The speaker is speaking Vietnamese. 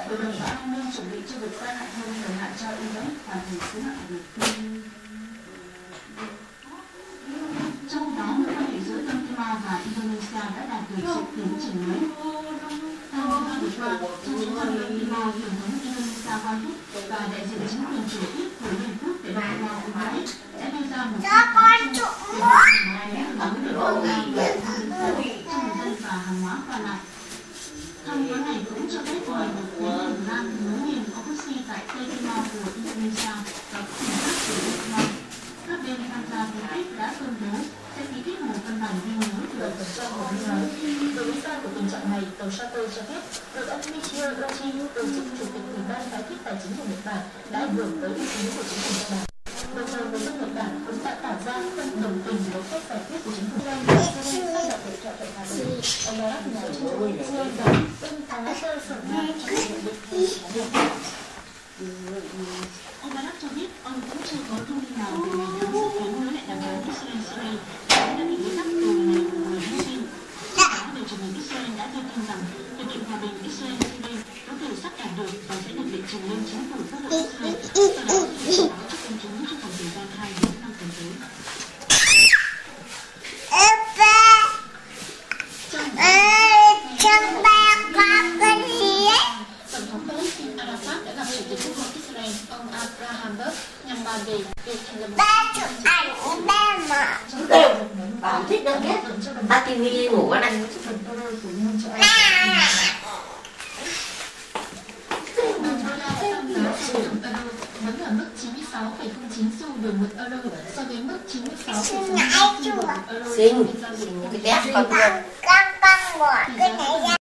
Hội đồng Bảo an Ninh chuẩn bị cho việc gia hạn thêm thời hạn cho Iran hoàn thành sứ mạng của việc. Trong đó, mối quan hệ giữa Đông Timor và Indonesia đã đạt được sự tiến triển mới. Trong thời gian vừa qua, trong chuyến thăm Đông Timor, Tổng thống Indonesia Wahid và đại diện chính quyền trực tiếp của Liên Hợp Quốc tại Đông Timor Wahid đã đưa ra một thông báo chung về vấn đề bảo vệ cho người dân và hàng hóa qua lại. Thông báo này cũng cho phép mời một tuyến đường ngang nối liền Obusi tại Tây Timor của Indonesia và các tỉnh khác của Đông Timor. Các bên tham gia ký kết đã công bố sẽ ký kết một văn bản ghi nhớ từ tổng thống của biên giới. Với lý do của tình trạng này, tàu Sato cho biết được ông Michio Ochi, tổ chức chủ tịch ủy ban tái thiết tài chính của Nhật Bản, đã ảnh hưởng tới uy tín của chính phủ Nhật Bản. Đồng thời, người dân Nhật Bản cũng đã tỏ ra không đồng tình với cách giải quyết của chính phủ. Ông đã nói cho ông Barak cho biết ông cũng chưa có thông tin nào về ngày tháng dự kiến nối lại đàm phán Israel-Syria đã bị bế tắc từ ngày 10 tháng Giêng. Trước đó, Bộ Trưởng ngành Israel đã đưa tin rằng hiệp định hòa bình Israel-Syria có thể sắp đạt được và sẽ được đệ trình lên chính phủ quốc hội Israel, sau đó sẽ thông báo trước công chúng trong khoảng thời gian 2 đến 5 tuần tới. Tổng thống Palestine Arafat đã gặp Chủ tịch Quốc hội Israel ông Abraham Berg nhằm bàn về việc thành lập Bà thích đâu biết. Ta tivi ngủ con này. vẫn ở mức 96,09 xu đổi 1 euro so với mức 96,06 xu đổi 1 euro. Xinh, cái tép con luôn.